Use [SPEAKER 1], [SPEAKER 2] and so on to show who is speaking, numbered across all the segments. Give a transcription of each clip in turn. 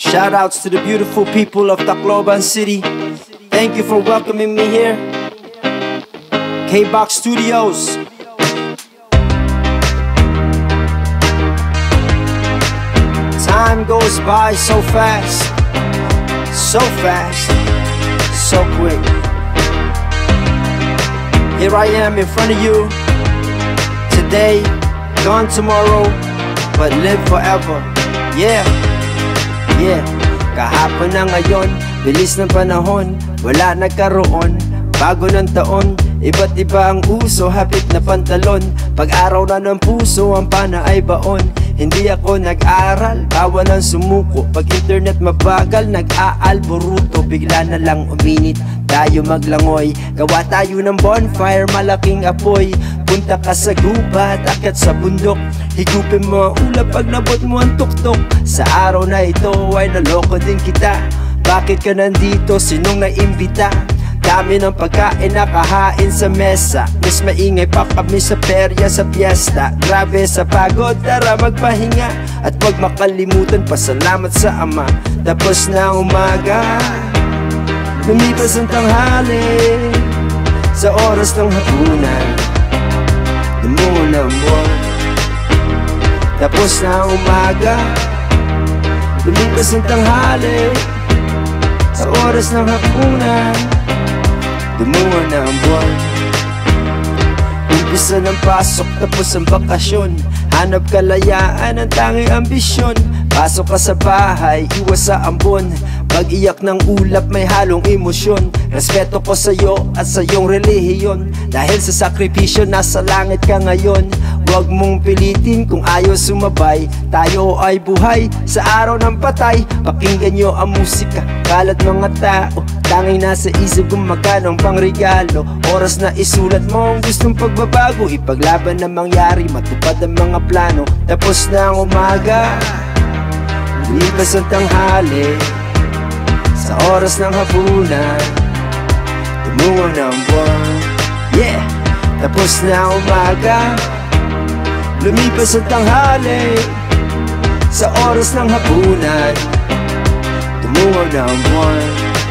[SPEAKER 1] Shoutouts to the beautiful people of Tacloban City. Thank you for welcoming me here. K-Box Studios. Time goes by so fast, so quick. Here I am in front of you today, gone tomorrow, but live forever. Yeah. Kahapon na ngayon, bilis ng panahon, wala nagkaroon, bago ng taon. Iba't iba ang uso, hapit na pantalon. Pag-araw na ng puso, ang pana ay baon. Hindi ako nag-aral, bawal ang sumuko. Pag internet mabagal, nag-aalboruto. Bigla na lang uminit, tayo maglangoy. Gawa tayo ng bonfire, malaking apoy. Punta ka sa gubat, akyat sa bundok. Higupin mo ang ulap pag nabot mo ang tuktok. Sa araw na ito ay naloko din kita. Bakit ka nandito? Sinong naimbita? Dami ng pagkain nakahain sa mesa. Mas maingay pa kami sa perya sa piyesta. Grabe sa pagod, tara magpahinga. At wag makalimutan pasalamat sa Ama. Tapos na umaga, lumipas ang tanghali. Sa oras ng hapunan, dumungo na ang buwan. Tapos na umaga, lumipas ang tanghali. Sa oras ng hapunan, dumungo na ang buwan. Umpisa ng pasok, tapos ang bakasyon. Hanap kalayaan ang tanging ambisyon. Pasok ka sa bahay, iwas sa ambon. Pag-iyak ng ulap may halong emosyon. Respeto ko sa'yo at sa iyong relihiyon. Dahil sa sakripisyo nasa langit ka ngayon. Huwag mong pilitin kung ayaw sumabay. Tayo ay buhay sa araw ng patay. Pakinggan nyo ang musika, kalat mga tao. Tanging nasa isip kung magkano ang pangregalo. Oras na isulat mo ang gustong pagbabago. Ipaglaban na mangyari, matupad ang mga plano. Tapos na ang umaga, lumipas ang tanghali. Sa oras ng hapunan, dumungo na ang buwan. Yeah! Tapos na ang umaga, lumipas ang tanghali. Sa oras ng hapunan, dumungo na ang buwan.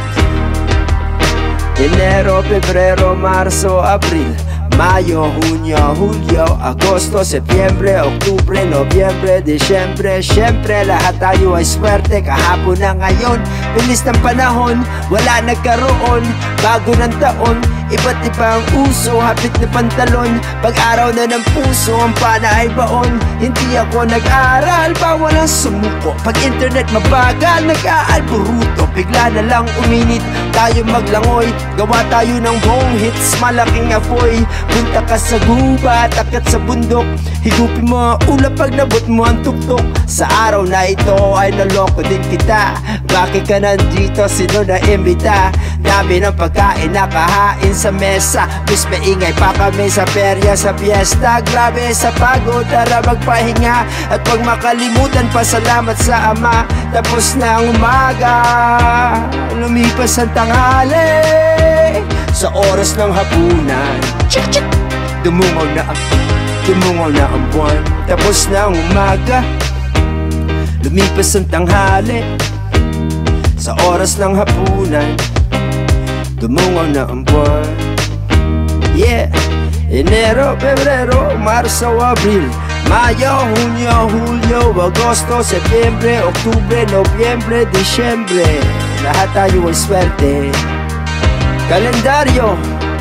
[SPEAKER 1] Enero, Pebrero, Marso, Abril, Mayo, Junio, Julio, Agosto, Septiembre, Oktubre, Nobyembre, Disyembre. Siyempre lahat tayo ay swerte. Kahapon na ngayon, bilis ng panahon, wala nagkaroon, bago ng taon. Iba't iba ang uso, hapit na pantalon. Pag-araw na ng puso, ang pana ay baon. Hindi ako nag-aral, bawal ang sumuko. Pag internet mabagal, nag-aalboruto. Bigla na lang uminit, tayo maglangoy. Gawa tayo ng buong hits, malaking apoy. Punta ka sa gubat, akyat sa bundok. Higupin mo ang ulap pag nabot mo ang tuktok. Sa araw na ito ay naloko din kita. Bakit ka nandito? Sino na imbita? Dami ng pagkain nakahain sa mesa. Mas maingay pa kami sa perya sa piyesta. Grabe sa pagod, tara magpahinga. At wag makalimutan pasalamat sa Ama. Tapos na ang umaga, lumipas ang tanghali. Sa oras ng hapunan, dumungo na ang buwan. Tapos na ang umaga, lumipas ang tanghali. Sa oras ng hapunan, dumungo na ang buwan. Yeah! Enero, Pebrero, Marso, Abril, Mayo, Junio, Julio, Agosto, Septiembre, Oktubre, Nobyembre, Disyembre. Lahat tayo ay swerte. Kalendaryo,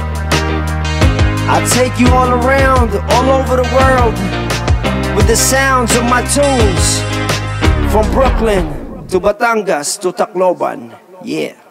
[SPEAKER 1] I'll take you all around, all over the world, with the sounds of my tunes. From Brooklyn to Batangas to Tacloban. Yeah.